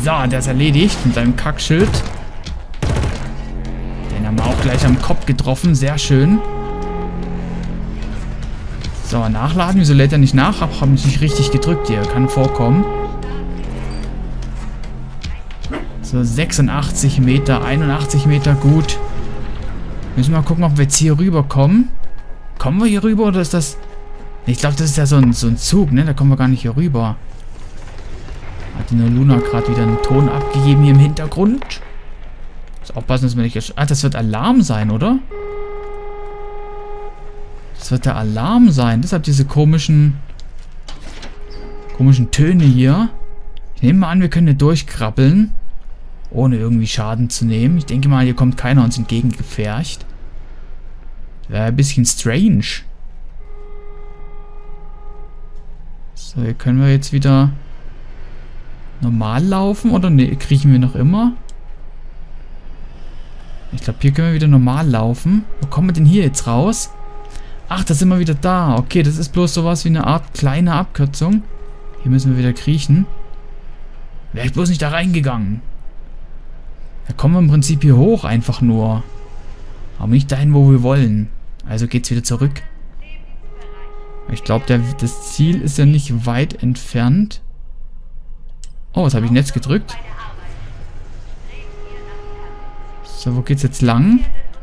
So, der ist erledigt mit seinem Kackschild. Den haben wir auch gleich am Kopf getroffen. Sehr schön. So, nachladen. Wieso lädt er nicht nach? Hab ich nicht richtig gedrückt hier. Kann vorkommen. So, 86 Meter, 81 Meter, gut. Müssen wir mal gucken, ob wir jetzt hier rüber kommen. Kommen wir hier rüber oder ist das... Ich glaube, das ist ja so ein Zug, ne? Da kommen wir gar nicht hier rüber. Hat die Luna gerade wieder einen Ton abgegeben hier im Hintergrund. Muss aufpassen, dass wir nicht... Ah, das wird Alarm sein, oder? Das wird der Alarm sein. Deshalb diese komischen Töne hier. Ich nehme mal an, wir können hier durchkrabbeln. Ohne irgendwie Schaden zu nehmen. Ich denke mal, hier kommt keiner uns entgegengepfercht. Wäre ein bisschen strange. So, hier können wir jetzt wieder normal laufen. Oder ne, kriechen wir noch immer? Ich glaube, hier können wir wieder normal laufen. Wo kommen wir denn hier jetzt raus? Ach, da sind wir wieder da. Okay, das ist bloß sowas wie eine Art kleine Abkürzung. Hier müssen wir wieder kriechen. Wäre ich bloß nicht da reingegangen. Da kommen wir im Prinzip hier hoch einfach nur. Aber nicht dahin, wo wir wollen. Also geht's wieder zurück. Ich glaube, das Ziel ist ja nicht weit entfernt. Oh, was habe ich denn jetzt gedrückt? So, wo geht's jetzt lang?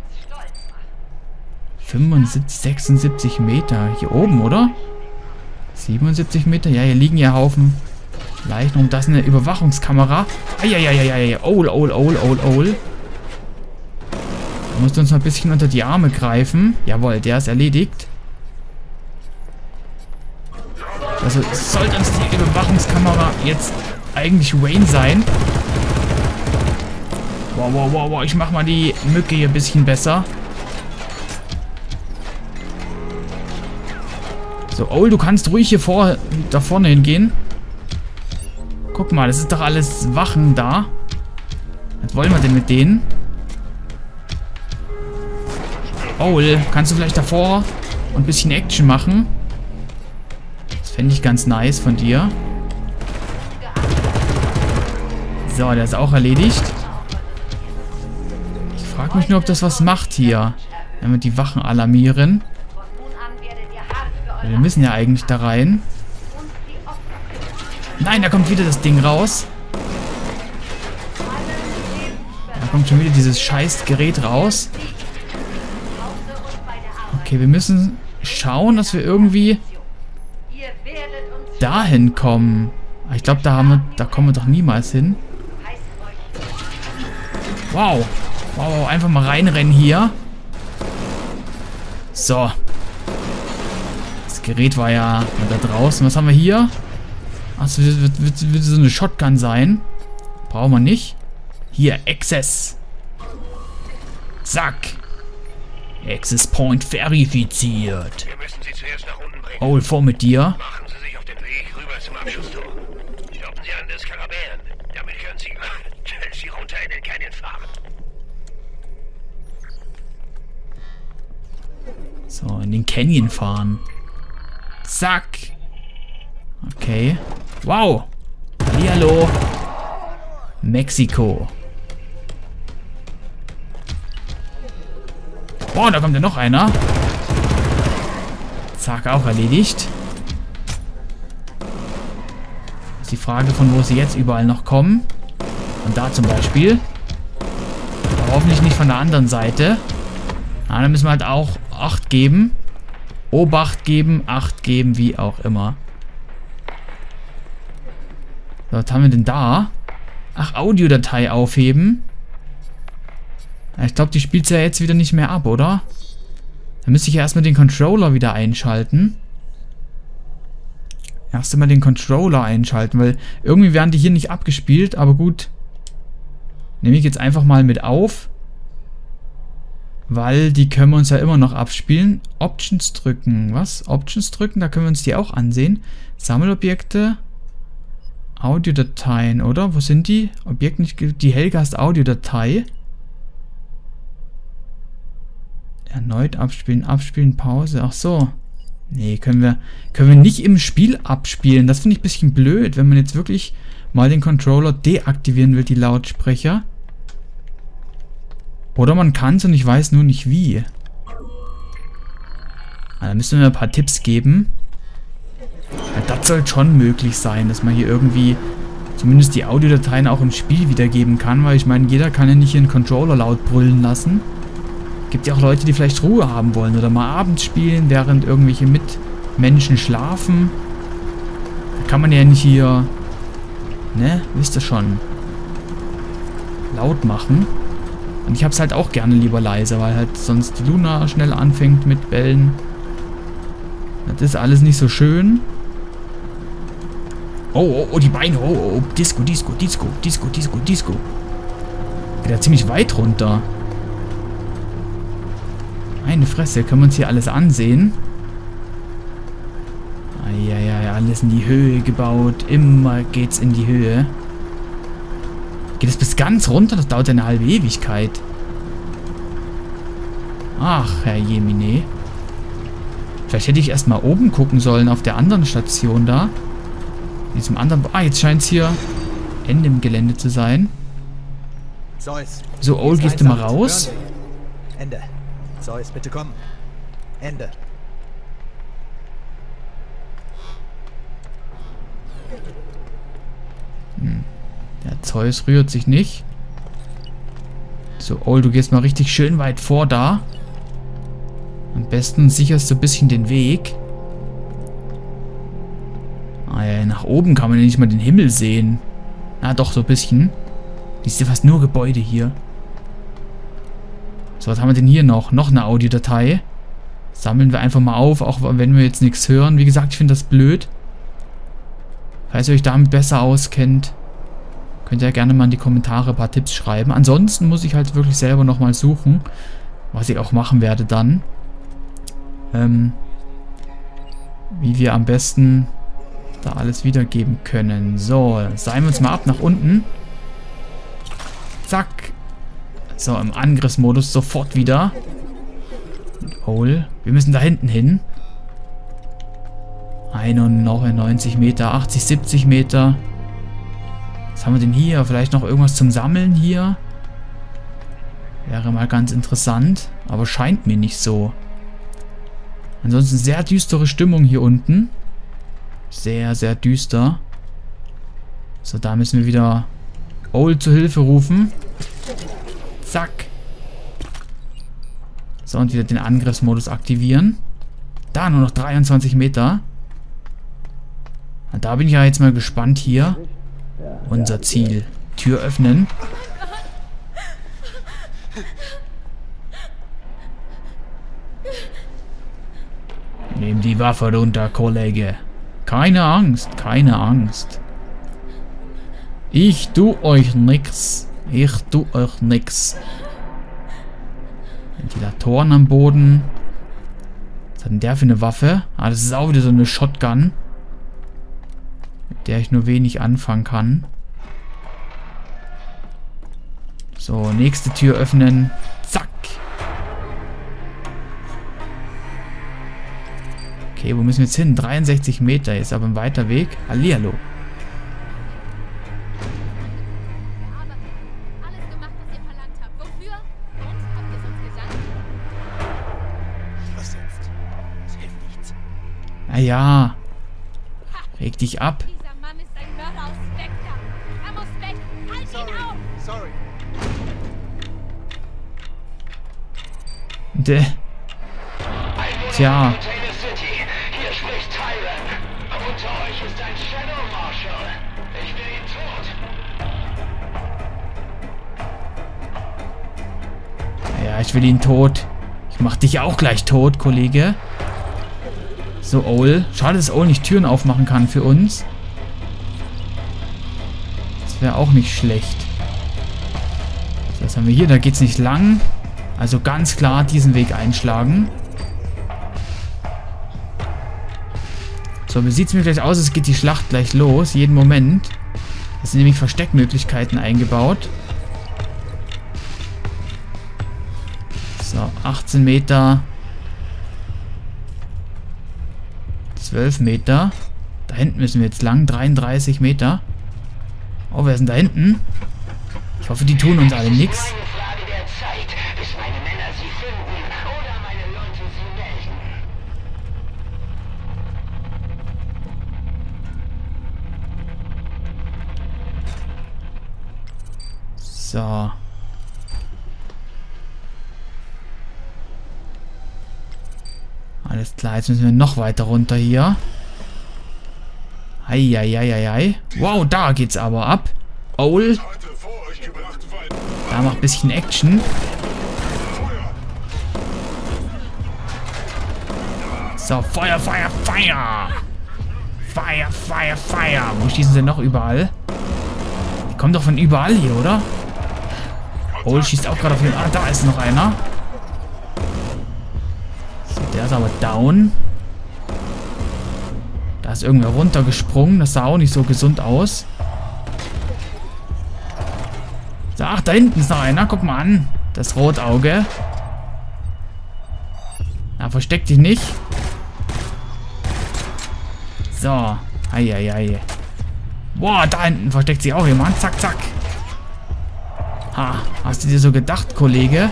75, 76 Meter. Hier oben, oder? 77 Meter? Ja, hier liegen ja Haufen Leichen. Und das ist eine Überwachungskamera. Eieieiei. Da musst du uns noch ein bisschen unter die Arme greifen. Jawohl, der ist erledigt. Also sollte uns die Überwachungskamera jetzt eigentlich Wayne sein. Wow. Ich mach mal die Mücke hier ein bisschen besser. So, Owl, du kannst ruhig hier da vorne hingehen. Guck mal, das ist doch alles Wachen da. Was wollen wir denn mit denen? Owl, kannst du vielleicht davor ein bisschen Action machen? Das fände ich ganz nice von dir. So, der ist auch erledigt. Ich frage mich nur, ob das was macht hier. Wenn wir die Wachen alarmieren. Wir müssen ja eigentlich da rein. Nein, da kommt wieder das Ding raus. Da kommt schon wieder dieses scheiß Gerät raus. Okay, wir müssen schauen, dass wir irgendwie dahin kommen. Ich glaube, da kommen wir doch niemals hin. Wow. Wow, einfach mal reinrennen hier. So. Das Gerät war ja da draußen. Was haben wir hier? Achso, wird so eine Shotgun sein. Brauchen wir nicht. Hier, Access. Zack. Access Point verifiziert. Wir müssen sie zuerst nach unten bringen. Owl, vor mit dir. Machen Sie sich auf den Weg rüber zum Abschusstor. Stoppen Sie an das Skarabäen. Damit können Sie runter in den Canyon fahren. So, in den Canyon fahren. Zack. Okay. Wow. Hallihallo. Mexiko. Boah, da kommt ja noch einer. Zack, auch erledigt. Ist die Frage, von wo sie jetzt überall noch kommen. Und da zum Beispiel. Aber hoffentlich nicht von der anderen Seite. Da müssen wir halt auch Acht geben. Obacht geben, Acht geben, wie auch immer. So, was haben wir denn da? Ach, Audiodatei aufheben. Ich glaube, die spielt ja jetzt wieder nicht mehr ab, oder? Dann müsste ich ja erstmal den Controller wieder einschalten. Erst einmal den Controller einschalten, weil irgendwie werden die hier nicht abgespielt, aber gut. Nehme ich jetzt einfach mal mit auf. Weil die können wir uns ja immer noch abspielen. Options drücken. Was? Options drücken? Da können wir uns die auch ansehen. Sammelobjekte. Audiodateien, oder? Wo sind die? Objekt nicht. Die Hellcast Audiodatei. Erneut abspielen. Abspielen, Pause. Ach so. Nee, können wir nicht im Spiel abspielen. Das finde ich ein bisschen blöd, wenn man jetzt wirklich mal den Controller deaktivieren will, die Lautsprecher. Oder man kann es und ich weiß nur nicht wie. Da müssen wir ein paar Tipps geben. Ja, das soll schon möglich sein, dass man hier irgendwie zumindest die Audiodateien auch im Spiel wiedergeben kann, weil ich meine, jeder kann ja nicht ihren Controller laut brüllen lassen. Gibt ja auch Leute, die vielleicht Ruhe haben wollen oder mal abends spielen, während irgendwelche Mitmenschen schlafen. Da kann man ja nicht hier, ne, wisst ihr schon, laut machen. Und ich hab's halt auch gerne lieber leise, weil halt sonst die Luna schnell anfängt mit Bellen. Das ist alles nicht so schön. Oh, die Beine. Oh, Disco. Geht ja ziemlich weit runter. Meine Fresse, können wir uns hier alles ansehen? Ja, alles in die Höhe gebaut. Immer geht's in die Höhe. Geht es bis ganz runter? Das dauert eine halbe Ewigkeit. Ach, Herr Jemine. Vielleicht hätte ich erstmal oben gucken sollen, auf der anderen Station da. In diesem anderen... Ah, jetzt scheint es hier Ende im Gelände zu sein. So, Old, gehst du mal raus? Ende. Zeus, bitte komm. Ende. Der Zeus rührt sich nicht. So, Old, du gehst mal richtig schön weit vor da. Am besten sicherst du ein bisschen den Weg. Ah ja, nach oben kann man ja nicht mal den Himmel sehen. Ah, doch, so ein bisschen. Ist ja fast nur Gebäude hier. So, was haben wir denn hier noch? Noch eine Audiodatei. Sammeln wir einfach mal auf, auch wenn wir jetzt nichts hören. Wie gesagt, ich finde das blöd. Falls ihr euch damit besser auskennt, könnt ihr ja gerne mal in die Kommentare ein paar Tipps schreiben. Ansonsten muss ich halt wirklich selber nochmal suchen, was ich auch machen werde dann. Wie wir am besten da alles wiedergeben können. So, seilen wir uns mal ab nach unten. Zack. So, im Angriffsmodus sofort wieder. Hole. Wir müssen da hinten hin. 91 Meter, 80, 70 Meter. Was haben wir denn hier? Vielleicht noch irgendwas zum Sammeln hier? Wäre mal ganz interessant. Aber scheint mir nicht so. Ansonsten sehr düstere Stimmung hier unten. Sehr, sehr düster. So, da müssen wir wieder Old zur Hilfe rufen. Zack. So, und wieder den Angriffsmodus aktivieren. Da nur noch 23 Meter. Da bin ich ja jetzt mal gespannt hier. Unser Ziel. Tür öffnen. Nimm die Waffe runter, Kollege. Keine Angst, keine Angst. Ich tu euch nix. Ich tu euch nix. Ventilatoren am Boden. Was hat denn der für eine Waffe? Ah, das ist auch wieder so eine Shotgun. Mit der ich nur wenig anfangen kann. So, nächste Tür öffnen. Zack. Okay, wo müssen wir jetzt hin? 63 Meter, ist aber ein weiter Weg. Hallihallo. Naja. Reg dich ab. Dieser Mann ist ein Mörder aus Vector. Er muss weg. Halt ihn auf! Sorry. Tja. Hier spricht Tyron. Unter euch ist ein Shadow Marshal. Ich will ihn tot. Ja, ich will ihn tot. Ich mach dich auch gleich tot, Kollege. So, Owl. Schade, dass Owl nicht Türen aufmachen kann für uns. Das wäre auch nicht schlecht. So, was haben wir hier? Da geht's nicht lang. Also ganz klar diesen Weg einschlagen. So, wie sieht es mir gleich aus? Es geht die Schlacht gleich los. Jeden Moment. Es sind nämlich Versteckmöglichkeiten eingebaut. So, 18 Meter. 12 Meter. Da hinten müssen wir jetzt lang. 33 Meter. Oh, wer ist denn da hinten? Ich hoffe, die tun uns alle nichts. So. Alles klar, jetzt müssen wir noch weiter runter hier. Eieieiei. Wow, da geht's aber ab. Owl. Da macht ein bisschen Action. So, Feuer, Feuer, Feuer. Feuer, Feuer, Feuer. Wo schießen sie noch überall? Die kommen doch von überall hier, oder? Owl schießt auch gerade auf den... Ah, da ist noch einer. So, der ist aber down. Da ist irgendwer runtergesprungen. Das sah auch nicht so gesund aus. So, ach, da hinten ist noch einer. Guck mal an. Das Rotauge. Na, versteck dich nicht. So. Eieiei. Boah, da hinten versteckt sich auch jemand. Zack, zack. Ha, hast du dir so gedacht, Kollege?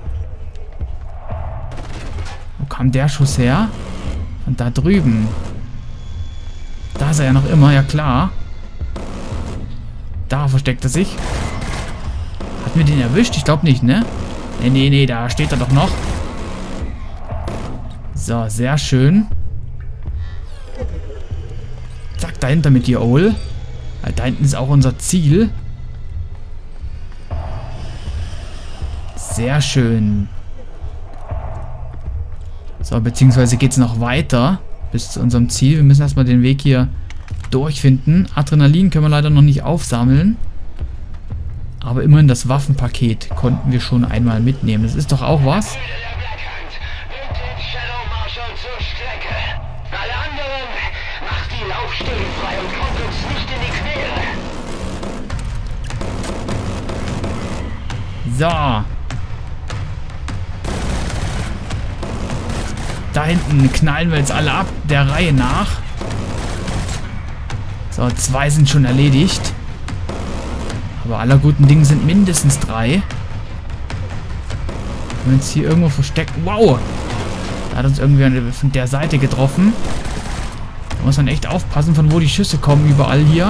Wo kam der Schuss her? Und da drüben. Da ist er ja noch immer, ja klar. Da versteckt er sich. Hat mir den erwischt? Ich glaube nicht, ne? Nee, da steht er doch noch. So, sehr schön. Zack, dahinter mit dir, Owl. Da hinten ist auch unser Ziel. Sehr schön. So, beziehungsweise geht es noch weiter bis zu unserem Ziel. Wir müssen erstmal den Weg hier durchfinden. Adrenalin können wir leider noch nicht aufsammeln. Aber immerhin das Waffenpaket konnten wir schon einmal mitnehmen. Das ist doch auch was. So. Da hinten knallen wir jetzt alle ab, der Reihe nach. So, 2 sind schon erledigt. Aber aller guten Dinge sind mindestens 3. Wenn wir uns hier irgendwo verstecken. Wow! Da hat uns irgendwie von der Seite getroffen. Da muss man echt aufpassen, von wo die Schüsse kommen, überall hier.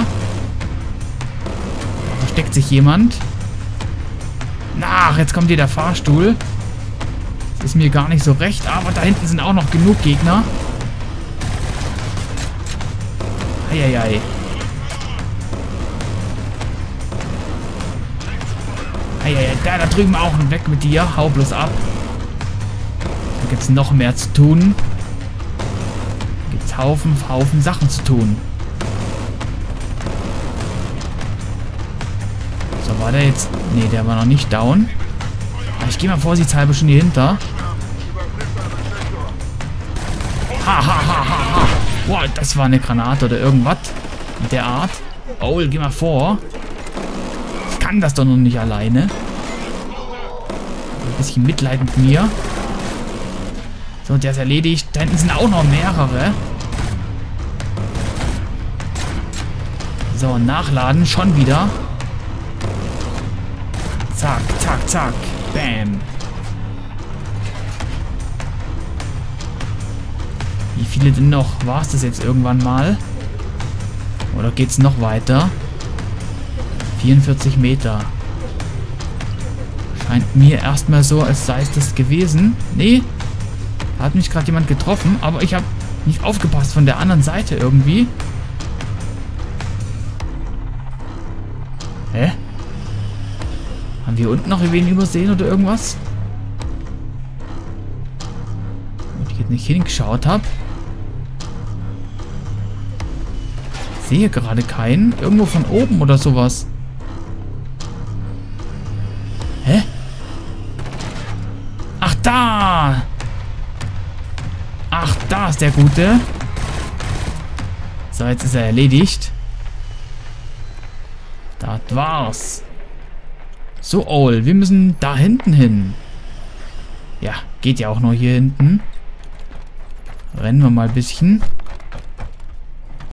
Da versteckt sich jemand. Ach, jetzt kommt hier der Fahrstuhl. Das ist mir gar nicht so recht, aber da hinten sind auch noch genug Gegner. Eieiei. Eieiei, da drüben auch. Und weg mit dir. Hau bloß ab. Da gibt es noch mehr zu tun. Da gibt es Haufen Sachen zu tun. So, war der jetzt... Nee, der war noch nicht down. Aber ich gehe mal vorsichtshalber schon hier hinter. Ha. Boah, das war eine Granate oder irgendwas. In der Art. Owl, geh mal vor. Ich kann das doch noch nicht alleine. Ein bisschen Mitleid mit mir. So, der ist erledigt. Da hinten sind auch noch mehrere. So, nachladen. Schon wieder. Zack, zack, zack. Bam. Wie viele denn noch? War es das jetzt irgendwann mal? Oder geht es noch weiter? 44 Meter. Scheint mir erstmal so, als sei es das gewesen. Nee. Da hat mich gerade jemand getroffen, aber ich habe nicht aufgepasst von der anderen Seite irgendwie. Hä? Haben wir unten noch wen übersehen oder irgendwas? Wo ich jetzt nicht hingeschaut habe. Ich sehe gerade keinen. Irgendwo von oben oder sowas. Hä? Ach, da! Ach, da ist der Gute. So, jetzt ist er erledigt. Das war's. So, Owl, wir müssen da hinten hin. Ja, geht ja auch noch hier hinten. Rennen wir mal ein bisschen.